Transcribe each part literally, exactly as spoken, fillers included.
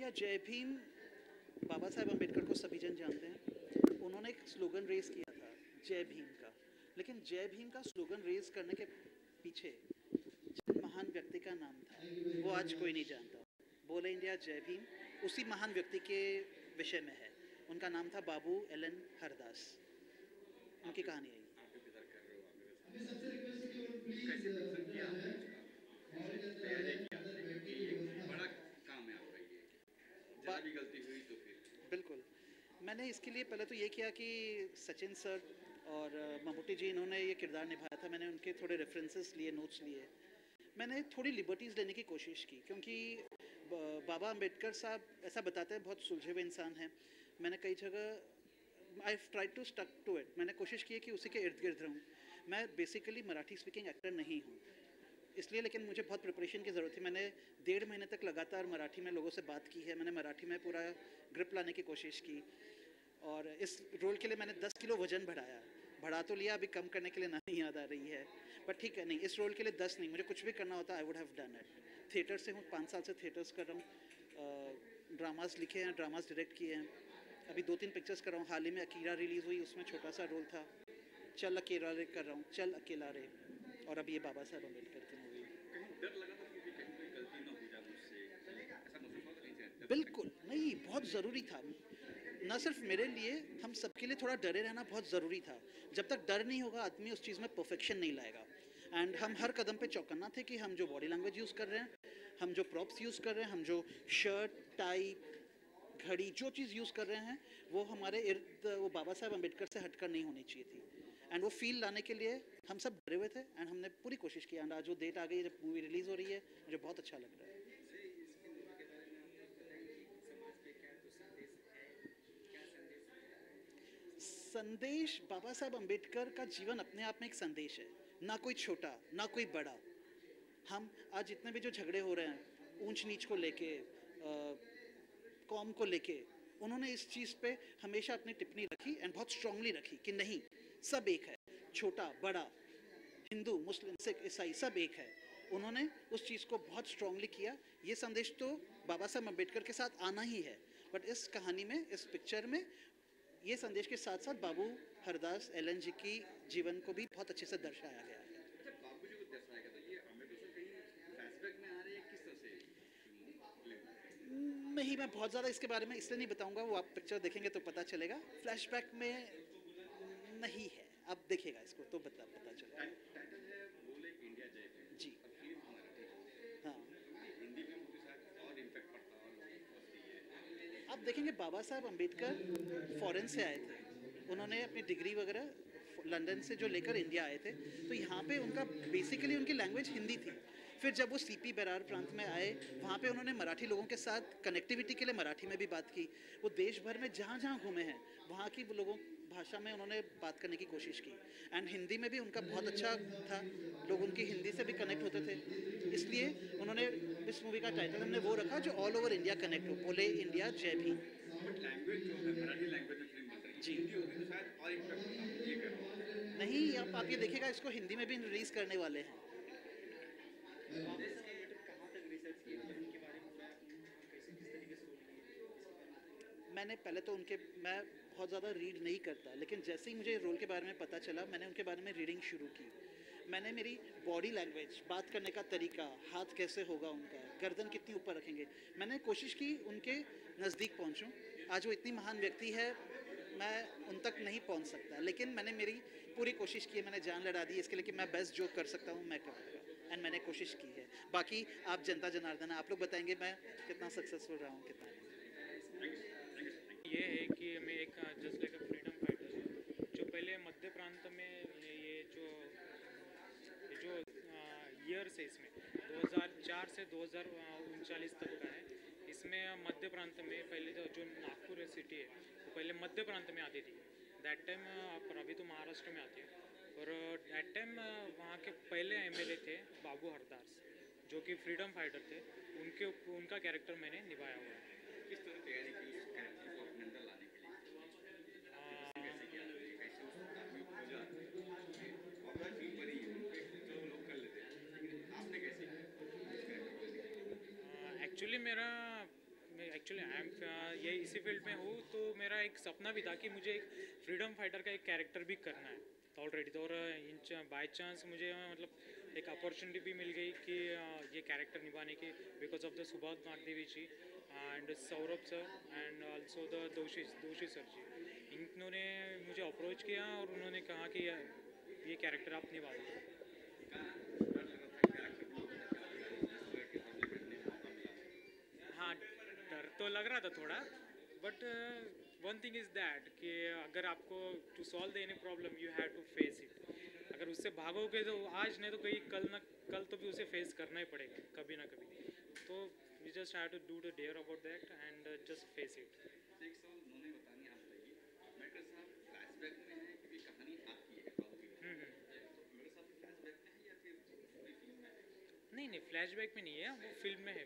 India जय भीम बाबा साहेब अम्बेडकर को सभी जन जानते हैं। उन्होंने एक स्लोगन रेज किया था जय भीम का, लेकिन जय भीम का स्लोगन रेज करने के पीछे जिन महान व्यक्ति का नाम था वो आज कोई नहीं जानता। बोले इंडिया जय भीम उसी महान व्यक्ति के विषय में है। उनका नाम था बाबू एल एन हरदास। उनकी कहानी है। बिल्कुल, मैंने इसके लिए पहले तो ये किया कि सचिन सर और ममूटी जी इन्होंने ये किरदार निभाया था। मैंने उनके थोड़े रेफरेंसेस लिए, नोट्स लिए। मैंने थोड़ी लिबर्टीज़ लेने की कोशिश की, क्योंकि बाबा अम्बेडकर साहब ऐसा बताते हैं बहुत सुलझे हुए इंसान हैं। मैंने कई जगह I try to stuck to it. मैंने कोशिश की है कि उसी के इर्द गिर्द रहूँ। मैं बेसिकली मराठी स्पीकिंग एक्टर नहीं हूँ इसलिए, लेकिन मुझे बहुत प्रिपरेशन की ज़रूरत थी। मैंने डेढ़ महीने तक लगातार मराठी में लोगों से बात की है। मैंने मराठी में पूरा ग्रिप लाने की कोशिश की, और इस रोल के लिए मैंने दस किलो वजन बढ़ाया। बढ़ा तो लिया, अभी कम करने के लिए नहीं याद आ रही है, पर ठीक है। नहीं, इस रोल के लिए दस नहीं, मुझे कुछ भी करना होता I would have done it. Theatre से हूँ, पाँच साल से थिएटर्स कर रहा हूँ, ड्रामास लिखे हैं, ड्रामास डायरेक्ट किए हैं, अभी दो तीन पिक्चर्स कर रहा हूँ। हाल ही में अकीरा रिलीज़ हुई, उसमें छोटा सा रोल था। चल अकेला रे कर रहा हूँ, चल अकेला रे, और अभी ये बाबा साहेब अम्बेडकर की मूवी। बिल्कुल नहीं, बहुत ज़रूरी था। ना सिर्फ मेरे लिए, हम सबके लिए थोड़ा डरे रहना बहुत ज़रूरी था। जब तक डर नहीं होगा आदमी उस चीज़ में परफेक्शन नहीं लाएगा। एंड हम हर कदम पे चौकन्ना थे कि हम जो बॉडी लैंग्वेज यूज़ कर रहे हैं, हम जो प्रॉप्स यूज़ कर रहे हैं, हम जो शर्ट टाई घड़ी जो चीज़ यूज़ कर रहे हैं, वो हमारे इर्द वो बाबा साहेब अम्बेडकर से हटकर नहीं होनी चाहिए थी। एंड वो फील लाने के लिए हम सब डरे हुए थे, एंड हमने पूरी कोशिश की। एंड आज वो डेट आ गई जब मूवी रिलीज़ हो रही है, मुझे बहुत अच्छा लग रहा है। संदेश, बाबा साहब अम्बेडकर का जीवन अपने आप में एक संदेश है, ना कोई छोटा ना कोई बड़ा। हम आज जितने भी जो झगड़े हो रहे हैं ऊंच नीच को लेके, कौम को लेके, उन्होंने इस चीज़ पे हमेशा अपनी टिप्पणी रखी एंड बहुत स्ट्रांगली रखी कि नहीं, सब एक है, छोटा बड़ा, हिंदू मुस्लिम सिख ईसाई सब एक है। उन्होंने उस चीज़ को बहुत स्ट्रांगली किया। ये संदेश तो बाबा साहब अम्बेडकर के साथ आना ही है, बट इस कहानी में, इस पिक्चर में ये संदेश के साथ साथ बाबू हरदास एलन जी की जीवन को भी बहुत अच्छे से दर्शाया गया है। नहीं, मैं बहुत ज़्यादा इसके बारे में इसलिए नहीं बताऊंगा, वो आप पिक्चर देखेंगे तो पता चलेगा। फ्लैशबैक में नहीं है, आप देखिएगा इसको तो पता पता चलेगा। जी हाँ, आप देखेंगे बाबा साहब अम्बेडकर फॉरेन से आए थे। उन्होंने अपनी डिग्री वगैरह लंदन से जो लेकर इंडिया आए थे, तो यहाँ पे उनका बेसिकली उनकी लैंग्वेज हिंदी थी। फिर जब वो सीपी बरार प्रांत में आए, वहाँ पे उन्होंने मराठी लोगों के साथ कनेक्टिविटी के लिए मराठी में भी बात की। वो देश भर में जहाँ जहाँ घूमे हैं वहाँ की लोगों भाषा में उन्होंने बात करने की कोशिश की। एंड हिंदी में भी उनका बहुत अच्छा था, लोग उनकी हिंदी से भी कनेक्ट होते थे। इसलिए उन्होंने इस मूवी का टाइटल हमने वो रखा जो ऑल ओवर इंडिया कनेक्ट हो, बोले इंडिया जय भीम। जी नहीं, आप आप ये देखिएगा, इसको हिंदी में भी रिलीज़ करने वाले हैं। मैंने पहले तो उनके, मैं बहुत ज़्यादा रीड नहीं करता, लेकिन जैसे ही मुझे रोल के बारे में पता चला, मैंने उनके बारे में रीडिंग शुरू की। मैंने मेरी बॉडी लैंग्वेज, बात करने का तरीका, हाथ कैसे होगा उनका, गर्दन कितनी ऊपर रखेंगे, मैंने कोशिश की उनके नज़दीक पहुंचूं। आज वो इतनी महान व्यक्ति है, मैं उन तक नहीं पहुंच सकता, लेकिन मैंने मेरी पूरी कोशिश की है। मैंने जान लड़ा दी इसके लिए कि मैं बेस्ट जो कर सकता हूँ मैं करूँगा, एंड मैंने कोशिश की है। बाकी आप जनता जनार्दन, आप लोग बताएंगे मैं कितना सक्सेसफुल रहा हूँ, कितना नहीं। ये है कि मैं एक just like a freedom fighter जो पहले मध्य प्रांत में, ये जो ये जो ईयर्स है इसमें दो हज़ार चार से दो हज़ार उनचालीस तक का है। इसमें मध्य प्रांत में पहले जो जो नागपुर सिटी है वो पहले मध्य प्रांत में आती थी दैट टाइम, पर अभी तो महाराष्ट्र में आती है। और दैट टाइम वहाँ के पहले एमएलए थे बाबू हरदास, जो कि फ्रीडम फाइटर थे। उनके उनका कैरेक्टर मैंने निभाया हुआ है। किस तरह तैयारी की उस कैरेक्टर को अपने अंदर लाने के लिए? कैसे किया, कैसे उसको खोजा? और फिल्म बनी तो लोग कर लेते हैं, लेकिन आपने कैसे किया? एक्चुअली मेरा एक्चुअली आई एम ये इसी फील्ड में हूँ, तो मेरा एक सपना भी था कि मुझे एक फ्रीडम फाइटर का एक कैरेक्टर भी करना है ऑलरेडी। तो और इन बाय चांस मुझे मतलब एक अपॉर्चुनिटी भी मिल गई कि ये कैरेक्टर निभाने की, because of the Subhash Nagdevi ji and Saurabh sir and also the Doshi Doshi sir जी, इन्होंने मुझे अप्रोच किया और उन्होंने कहा कि ये कैरेक्टर आप निभा दो। हाँ, डर तो लग रहा था थोड़ा, but one thing is that कि अगर आपको to solve the any problem you have to face it. अगर उससे भागोगे तो आज नहीं तो कहीं कल ना कल तो भी उसे फेस करना ही पड़ेगा कभी ना कभी। तो we just have to do the dare about that and just face it. एक सवाल उन्होंने बतानी आप बताइए, मेरे साहब फ्लैशबैक में है कि कहानी आपकी है बाबू की, मेरे साहब फ्लैशबैक में है या फिर पूरी फिल्म में है? नहीं नहीं, फ्लैशबैक में नहीं है, वो फिल्म में है।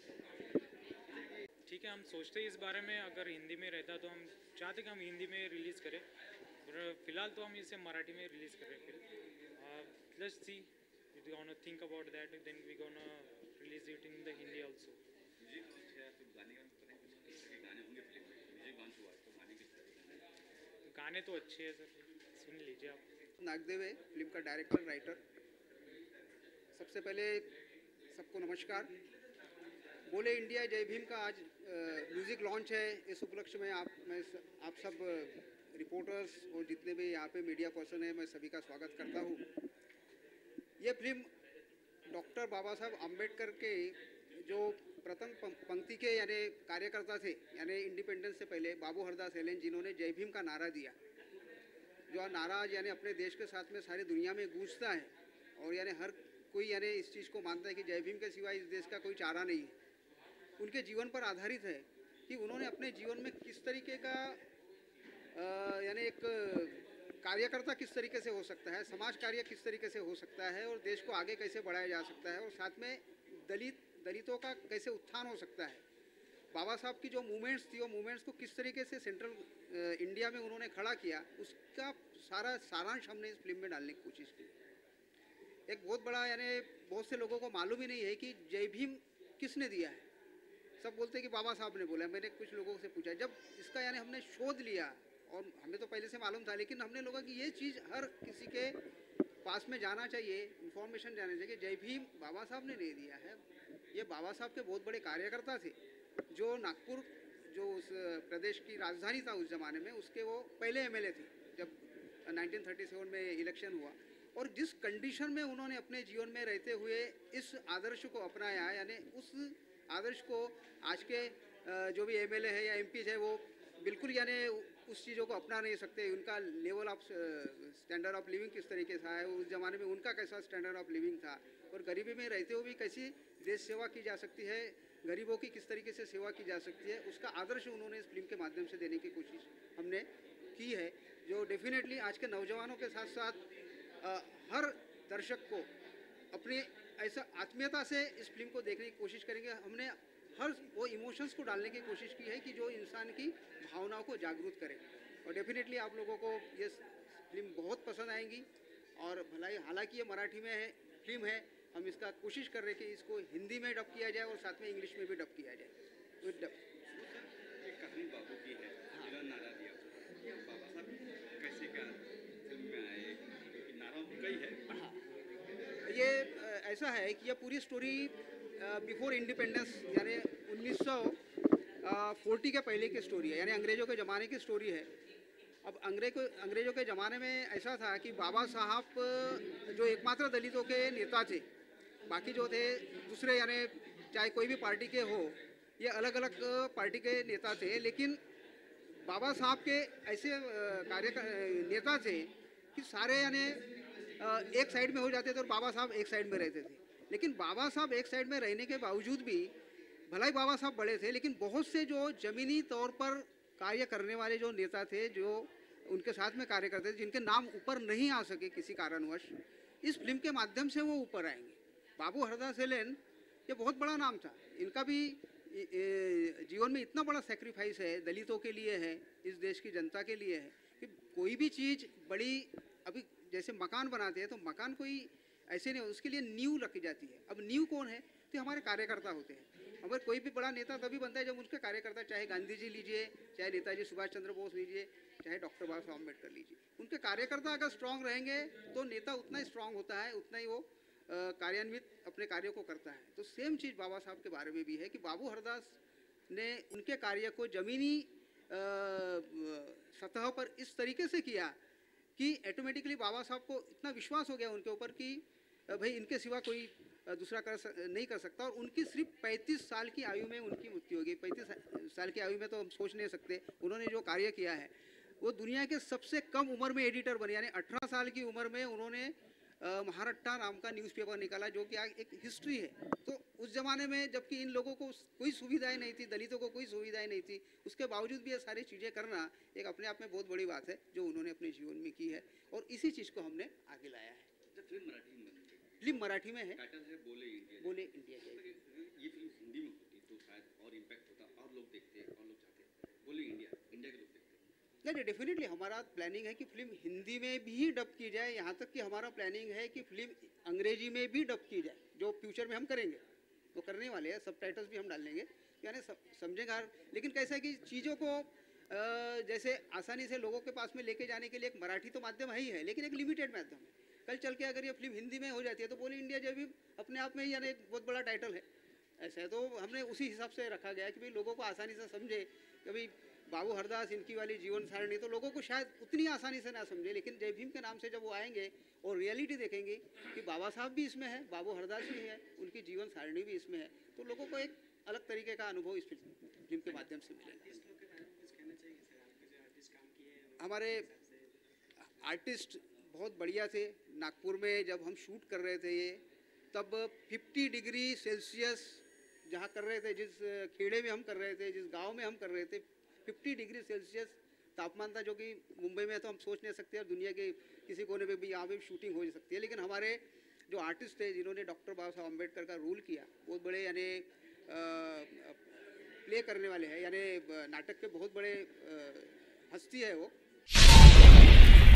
ठीक है, हम सोचते हैं इस बारे में, अगर हिंदी में रहता तो हम चाहते कि हम हिंदी में रिलीज़ करें, फिलहाल तो हम इसे मराठी में रिलीज़ कर रहे हैं फिल्म। Let's see, we gonna think about that, then we gonna release it in the Hindi also. Music launch है तो गाने का पता है कुछ किस तरह के गाने होंगे फिल्म में? म्यूजिक लॉन्च हुआ तो गाने किस तरह के गाने? गाने तो अच्छे हैं सर, सुन लीजिए आप। नागदेव है फिल्म का डायरेक्टर राइटर। सबसे पहले सबको नमस्कार। बोले इंडिया जय भीम का आज म्यूज़िक लॉन्च है। इस उपलक्ष्य में आप मैं आप सब रिपोर्टर्स और जितने भी यहाँ पे मीडिया पर्सन हैं, मैं सभी का स्वागत करता हूँ। ये फिल्म डॉक्टर बाबा साहब अम्बेडकर के जो प्रथम पंक्ति के यानी कार्यकर्ता थे, यानी इंडिपेंडेंस से पहले बाबू हरदास हेलेन, जिन्होंने जय भीम का नारा दिया, जो नारा यानी अपने देश के साथ में सारी दुनिया में गूंजता है और यानी हर कोई यानी इस चीज़ को मानता है कि जय भीम के सिवाय इस देश का कोई चारा नहीं है। उनके जीवन पर आधारित है कि उन्होंने अपने जीवन में किस तरीके का यानी एक कार्यकर्ता किस तरीके से हो सकता है, समाज कार्य किस तरीके से हो सकता है और देश को आगे कैसे बढ़ाया जा सकता है और साथ में दलित दलितों का कैसे उत्थान हो सकता है। बाबा साहब की जो मूवमेंट्स थी वो मूवमेंट्स को किस तरीके से सेंट्रल इंडिया में उन्होंने खड़ा किया, उसका सारा सारांश हमने इस फिल्म में डालने की कोशिश की। एक बहुत बड़ा यानी बहुत से लोगों को मालूम ही नहीं है कि जय भीम किसने दिया है। सब बोलते हैं कि बाबा साहब ने बोला। मैंने कुछ लोगों से पूछा, जब इसका यानी हमने शोध लिया, और हमें तो पहले से मालूम था, लेकिन हमने लोगों कि ये चीज़ हर किसी के पास में जाना चाहिए, इन्फॉर्मेशन जाना चाहिए। जय भीम बाबा साहब ने नहीं दिया है, ये बाबा साहब के बहुत बड़े कार्यकर्ता थे, जो नागपुर जो उस प्रदेश की राजधानी था उस ज़माने में, उसके वो पहले एमएलए थे जब नाइनटीन थर्टी सेवन में इलेक्शन हुआ। और जिस कंडीशन में उन्होंने अपने जीवन में रहते हुए इस आदर्श को अपनाया, यानी उस आदर्श को आज के जो भी एमएलए है या एमपी है वो बिल्कुल यानी उस चीज़ों को अपना नहीं सकते। उनका level of standard of living किस तरीके से है, उस ज़माने में उनका कैसा स्टैंडर्ड ऑफ लिविंग था, और गरीबी में रहते हुए भी कैसी देश सेवा की जा सकती है, गरीबों की किस तरीके से सेवा की जा सकती है, उसका आदर्श उन्होंने इस फिल्म के माध्यम से देने की कोशिश हमने की है, जो डेफिनेटली आज के नौजवानों के साथ साथ आ, हर दर्शक को अपनी ऐसा आत्मीयता से इस फिल्म को देखने की कोशिश करेंगे। हमने हर वो इमोशंस को डालने की कोशिश की है कि जो इंसान की भावनाओं को जागरूक करे, और डेफिनेटली आप लोगों को ये फिल्म बहुत पसंद आएंगी। और भलाई हालांकि ये मराठी में है फिल्म है, हम इसका कोशिश कर रहे हैं कि इसको हिंदी में डब किया जाए और साथ में इंग्लिश में भी डब किया जाए विद डब। एक कहानी बाबू की है, जिन्होंने नारा दिया, ये बाबा साहब कैसे क्या फिल्म में आए, क्योंकि नारा उनका ही है। हाँ, ये ऐसा है कि यह पूरी स्टोरी बिफोर इंडिपेंडेंस यानी उन्नीस सौ चालीस के पहले की स्टोरी है, यानी अंग्रेज़ों के ज़माने की स्टोरी है। अब अंग्रेज अंग्रेज़ों के ज़माने में ऐसा था कि बाबा साहब जो एकमात्र दलितों के नेता थे, बाकी जो थे दूसरे यानी चाहे कोई भी पार्टी के हो, ये अलग अलग पार्टी के नेता थे, लेकिन बाबा साहब के ऐसे कार्य नेता थे कि सारे यानी एक साइड में हो जाते थे और बाबा साहब एक साइड में रहते थे। लेकिन बाबा साहब एक साइड में रहने के बावजूद भी, भलाई बाबा साहब बड़े थे, लेकिन बहुत से जो ज़मीनी तौर पर कार्य करने वाले जो नेता थे, जो उनके साथ में कार्य करते थे, जिनके नाम ऊपर नहीं आ सके किसी कारणवश, इस फिल्म के माध्यम से वो ऊपर आएंगे। बाबू हरदास हेलेन ये बहुत बड़ा नाम था, इनका भी जीवन में इतना बड़ा सेक्रीफाइस है, दलितों के लिए है, इस देश की जनता के लिए है कि कोई भी चीज़ बड़ी, अभी जैसे मकान बनाते हैं तो मकान कोई ऐसे नहीं, उसके लिए नींव रखी जाती है। अब नींव कौन है? तो हमारे कार्यकर्ता होते हैं। हमारे कोई भी बड़ा नेता तभी बनता है जब उसके कार्यकर्ता, चाहे गांधी जी लीजिए, चाहे नेताजी सुभाष चंद्र बोस लीजिए, चाहे डॉक्टर बाबा साहब अम्बेडकर लीजिए, उनके कार्यकर्ता अगर स्ट्रांग रहेंगे तो नेता उतना ही स्ट्रांग होता है, उतना ही वो कार्यान्वित अपने कार्यों को करता है। तो सेम चीज़ बाबा साहब के बारे में भी है कि बाबू हरदास ने उनके कार्य को जमीनी सतह पर इस तरीके से किया कि ऑटोमेटिकली बाबा साहब को इतना विश्वास हो गया उनके ऊपर कि भाई इनके सिवा कोई दूसरा कर सक, नहीं कर सकता। और उनकी सिर्फ पैंतीस साल की आयु में उनकी मृत्यु हो गई। पैंतीस साल की आयु में तो हम सोच नहीं सकते उन्होंने जो कार्य किया है। वो दुनिया के सबसे कम उम्र में एडिटर बने, यानी अठारह साल की उम्र में उन्होंने महाराष्ट्र नाम का न्यूज़पेपर निकाला, जो कि एक हिस्ट्री है। तो उस ज़माने में जबकि इन लोगों को कोई सुविधाएं नहीं थी, दलितों को कोई सुविधाएं नहीं थी, उसके बावजूद भी ये सारी चीज़ें करना एक अपने आप में बहुत बड़ी बात है जो उन्होंने अपने जीवन में की है। और इसी चीज़ को हमने आगे लाया है। फिल्म मराठी में फिल्म मराठी में है, टाइटल है बोले इंडिया। बोले इंडिया जय। ये फिल्म हिंदी में होती तो शायद और इम्पैक्ट होता, और लोग देखते, और लोग चाहते। बोले इंडिया, इंडिया के लोग देखते। नहीं, डेफिनेटली हमारा प्लानिंग है कि फिल्म हिंदी में भी डब की जाए। यहाँ तक कि हमारा प्लानिंग है कि फिल्म अंग्रेजी में भी डब की जाए, जो फ्यूचर में हम करेंगे, वो करने वाले हैं। सब टाइटल्स भी हम डाल लेंगे, यानी समझेगा। लेकिन कैसा है कि चीज़ों को जैसे आसानी से लोगों के पास में लेके जाने के लिए एक मराठी तो माध्यम है ही है, लेकिन एक लिमिटेड माध्यम है। कल चल के अगर ये फिल्म हिंदी में हो जाती है तो बोले इंडिया जब भी अपने आप में ही यानी एक बहुत बड़ा टाइटल है। ऐसा है, तो हमने उसी हिसाब से रखा गया है कि भाई लोगों को आसानी से समझे कि भाई बाबू हरदास इनकी वाली जीवन सारणी तो लोगों को शायद उतनी आसानी से ना समझे, लेकिन जय भीम के नाम से जब वो आएंगे और रियलिटी देखेंगे कि बाबा साहब भी इसमें है, बाबू हरदास भी है, उनकी जीवन सारणी भी इसमें है, तो लोगों को एक अलग तरीके का अनुभव इस फिल्म के माध्यम से मिलेगा। हमारे आर्टिस्ट बहुत बढ़िया थे। नागपुर में जब हम शूट कर रहे थे ये, तब पचास डिग्री सेल्सियस जहाँ कर रहे थे, जिस खेड़े में हम कर रहे थे, जिस गांव में हम कर रहे थे, पचास डिग्री सेल्सियस तापमान था, जो कि मुंबई में तो हम सोच नहीं सकते और दुनिया के किसी कोने में भी यहाँ पे शूटिंग हो सकती है। लेकिन हमारे जो आर्टिस्ट थे जिन्होंने डॉक्टर बाबा साहब अम्बेडकर का रोल किया, बहुत बड़े यानी प्ले करने वाले हैं, यानी नाटक के बहुत बड़े हस्ती है वो।